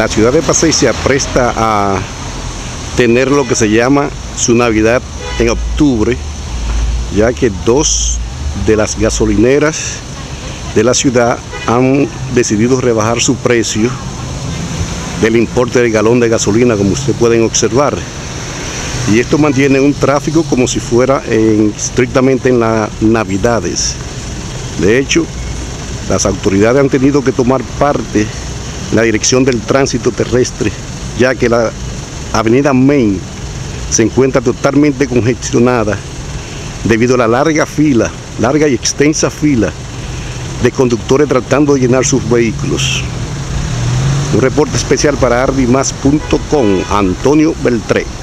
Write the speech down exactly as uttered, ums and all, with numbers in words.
La ciudad de Pasey se apresta a tener lo que se llama su Navidad en octubre, ya que dos de las gasolineras de la ciudad han decidido rebajar su precio del importe del galón de gasolina, como ustedes pueden observar. Y esto mantiene un tráfico como si fuera en, estrictamente en las Navidades. De hecho, las autoridades han tenido que tomar parte en la dirección del tránsito terrestre, ya que la avenida Main se encuentra totalmente congestionada debido a la larga fila, larga y extensa fila de conductores tratando de llenar sus vehículos. Un reporte especial para arby más punto com, Antonio Beltré.